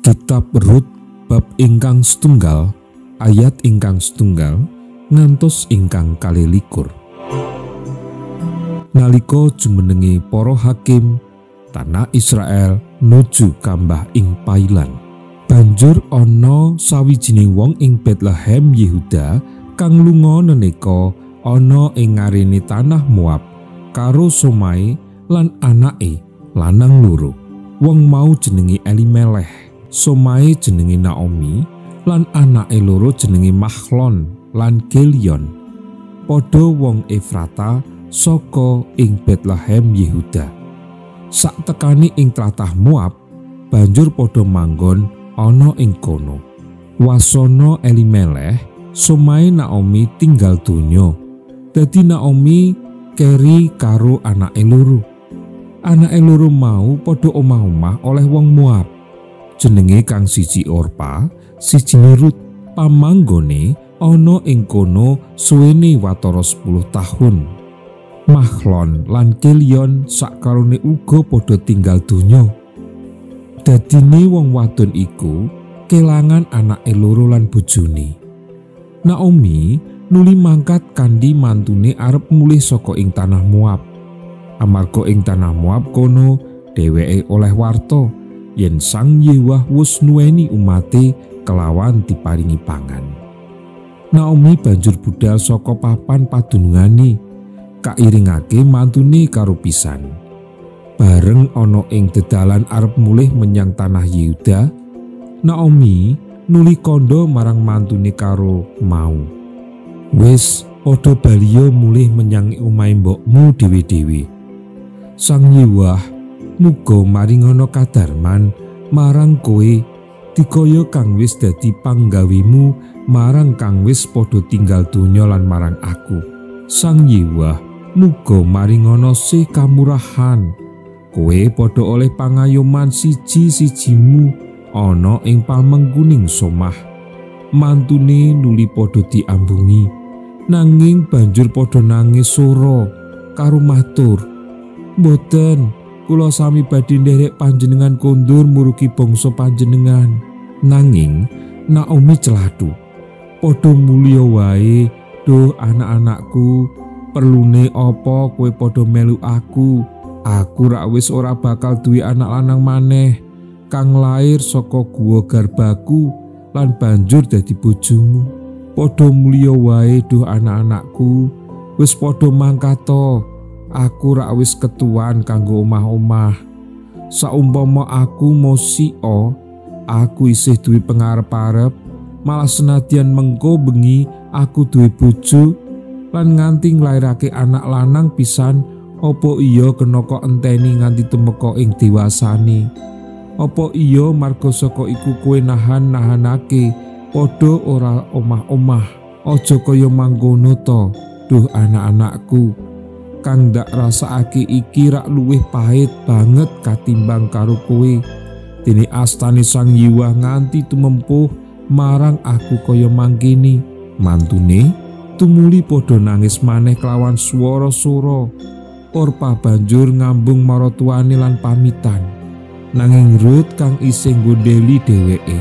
Kitab Rut bab ingkang setunggal ayat ingkang setunggal ngantos ingkang 21. Nalika jumenengi para hakim tanah Israel nuju kambah ing pailan, banjur ana sawijining wong ing Betlehem Yehuda kang lunga neneka ana ing ngarene tanah Moab karo Somai lan anake lanang loro. Wong mau jenenge Elimeleh, Somai jenenge Naomi, lan anake loro jenenge Mahlon lan Kilion. Padha wong Efrata saka ing Betlehem Yehuda. Sak tekani ing tlatah Moab, banjur padha manggon ana ing kono. Wasana Elimeleh, Somai Naomi tinggal donya. Dadi Naomi keri karo anake loro. Anake loro mau padha omah-omah oleh wong Moab. Jenenge kang siji Orpa, siji Rut. Pamanggone ana ing kono suwene watara 10 tahun. Mahlon lan Kilion sakarone uga padha tinggal donya. Dadine wong wadon iku kelangan anake loro lan bojone. Naomi nuli mangkat kandi mantune arep mulih saka ing tanah Moab. Amarga ing tanah Moab kono dheweke oleh warta yen Sang Yewah wus nuweni umate kelawan diparingi pangan. Naomi banjur budal saka papan padunungane, kairingake mantune karo pisan. Bareng ana ing dedalan arep mulih menyang tanah Yehuda, Naomi nuli kandha marang mantune karo mau, "Wis padha baliya mulih menyang omahe mbokmu dhewe-dhewe. Sang Yewah muga maringono kadarman marang kowe dikaya kang wis dadi panggawemu marang kang wis padha tinggal donya lan marang aku. Sang Yewah muga maringono sih kamurahan, kowe padha oleh pangayoman siji-sijimu ana ing pamengkuning somah." Mantune nuli padha diambungi, nanging banjur padha nangis sora karo matur, "Mboten, kula sami badhe nderek panjenengan kondur murugi bangsa panjenengan." Nanging Naomi celathu, "Padha mulya wae, duh anak-anakku, perlune apa kowe padha melu aku? Aku rak wis ora bakal duwe anak lanang maneh kang lair saka guwa garbaku lan banjur dadi bojomu. Padha mulya wae, duh anak-anakku, wis padha mangkat-o. Aku rak wis ketuan kanggo omah-omah. Saumpama aku mosio, aku isih duwe pengarep-arep, malah senadyan mengko bengi aku duwe bojo lan nganti nglairake anak lanang pisan, apa iya kena kok enteni nganti temeka ing dewasane? Apa iya marga saka iku kowe nahan-nahanake padha ora omah-omah? Aja kaya mangkono to, duh anak-anakku. Kang ndak rasakake iki rak luwih pahit banget katimbang karo kowe. Dene astane Sang Yewah nganti tumempuh marang aku kaya mangkene." Mantune tumuli padha nangis maneh kelawan swara-swara. Orpa banjur ngambung maratuwane lan pamitan. Nanging Rut kang isih nggondheli dheweke.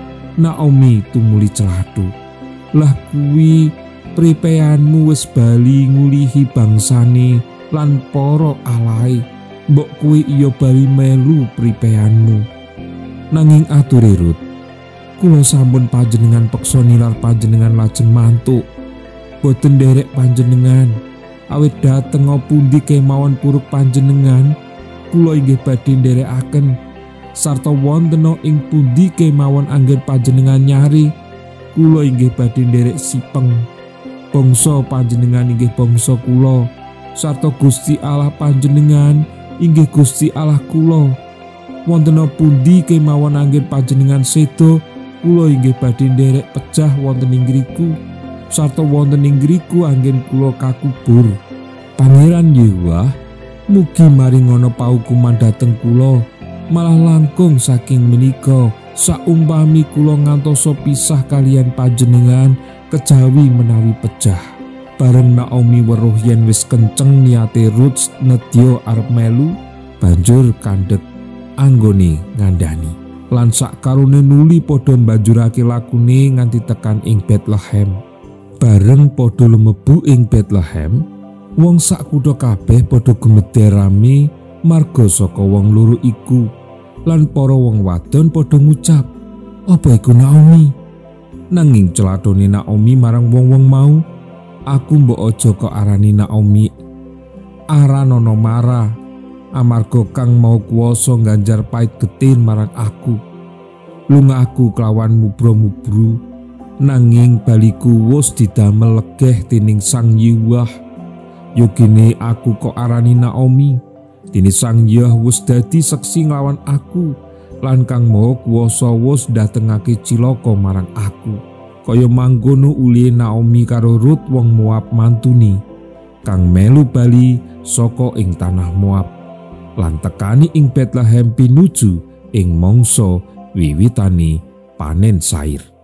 Naomi tumuli celathu, "Lah kuwi pripeanmu wis bali ngulihi bangsane lan para alahe. Mbok kowe iya bali melu pripeanmu." Nanging ature Rut, "Kula sampun panjenengan peksa nilar panjenengan lajeng mantuk. Boten nderek panjenengan, awit dhateng pundi kemawon puruk panjenengan, kula inggih badhe nderekaken. Sarta wonten ing pundi kemawon anggen panjenengan nyari, kula inggih badhe nderek sipeng. Bangsa panjenengan inggih bangsa kula, sarta Gusti Allah panjenengan inggih Gusti Allah kula. Wonten pundi kemawon anggen panjenengan sedo, kula inggih badhe nderek pejah wonten ing ngriku, sarta wonten ing ngriku anggen kula kakubur. Pangeran Yewah mugi maringono paukuman dhateng kula, malah langkung saking menika saumpami kula ngantosa pisah kalian panjenengan kejawi menawi pejah." Bareng Naomi weruh yen wis kenceng niate Rut nedya arep melu, banjur kandhek anggone ngandhani, lan sakarone nuli padha mbanjurake lakune nganti tekan ing Bethlehem. Bareng padha lumebu ing Bethlehem, wong sak kutha kabeh padha gumedher rame marga saka wong loro iku, lan para wong wadon padha ngucap, "Apa iku Naomi?" Nanging celatone Naomi marang wong-wong mau, "Aku mbok aja kok arani Naomi, aranono Mara, amarga kang mau kuwasa ngganjar pait getir marang aku. Lungaku kelawan mubro-mubru, nanging baliku wus didamel legeh dening Sang Yewah. Yogine aku kok arani Naomi, dene Sang Yewah wis dadi seksi nglawan aku, lan kang maha kuwasa wis datengake cilaka marang aku. Kaya mangkono uli Naomi karo Rut wong Moab mantuni, kang melu bali saka ing tanah Moab, lan tekani ing Bethlehem pinuju ing mangsa wiwitane panen sair."